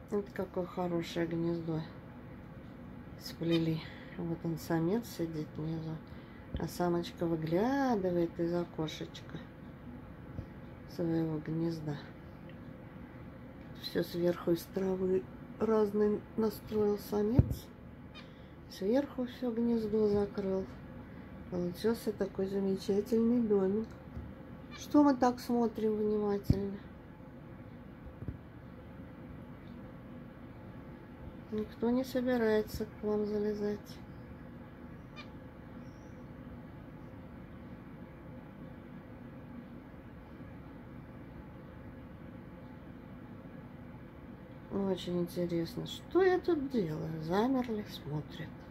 Вот какое хорошее гнездо сплели. Вот он, самец, сидит внизу, а самочка выглядывает из окошечка своего гнезда. Все сверху из травы разный настроил самец. Сверху все гнездо закрыл. Получился такой замечательный домик. Что мы так смотрим внимательно? Никто не собирается к вам залезать. Очень интересно, что я тут делаю? Замерли, смотрят.